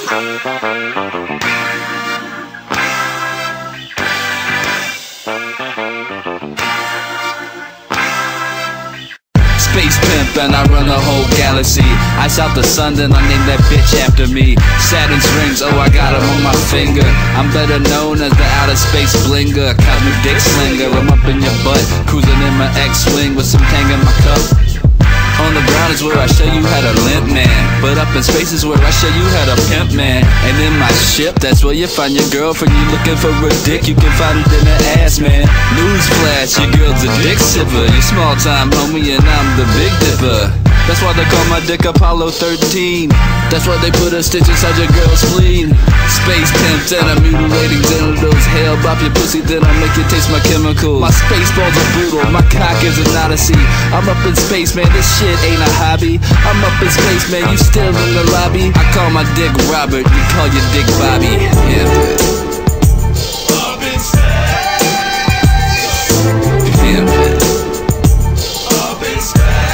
Space pimp and I run the whole galaxy. Ice out the sun, then I name that bitch after me. Saturn's rings, oh I got 'em on my finger. I'm better known as the outer space blinger, cosmic dick slinger. I'm up in your butt, cruising in my X-wing with some tang in my cup. On the ground is where I show you how to limp, man. But up in space is where I show you how to pimp, man. And in my ship, that's where you find your girlfriend. You looking for a dick, you can find it in her ass, man. Newsflash, your girl's a dick sipper. You small time homie and I'm the big dipper. That's why they call my dick Apollo 13. That's why they put a stitch inside your girl's spleen. Space pimps and I'm mutilating genitals. Hell, bop your pussy, then I make you taste my chemicals. My space balls are brutal, my cock is an odyssey. I'm up in space, man, this shit ain't a hobby. I'm up in space, man, you still in the lobby. I call my dick Robert, you call your dick Bobby. Yeah. Up in space. Pimp it. Up in space.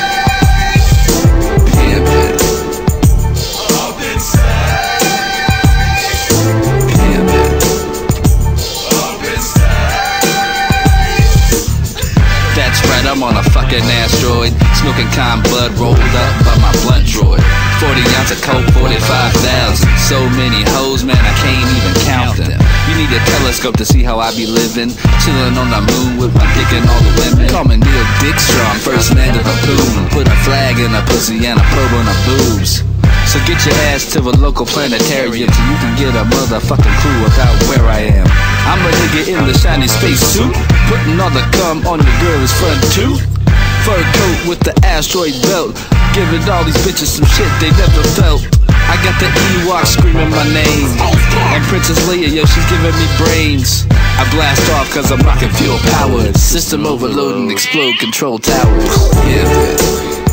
Pimp it. Up in space. Pimp it. Up in space. That's right, I'm on a fucking asteroid. Smoking calm bud rolled up by my blunt droid. 40 ounce of coke, 45,000. So many hoes, man, I can't even count them. You need a telescope to see how I be living. Chillin' on the moon with my dick and all the women. Call me Neil Dick Strong, first man to the poon. Put a flag in a pussy and a probe on her boobs. So get your ass to a local planetarium so you can get a motherfucking clue about where I am. I'm a nigga in the shiny space suit, putting all the cum on your girl's front tooth. Fur coat with the asteroid belt, giving all these bitches some shit they never felt. I got the Ewok screaming my name, and Princess Leia, yo, she's giving me brains. I blast off cause I'm rocking fuel powered. System overload and explode control towers. Yeah.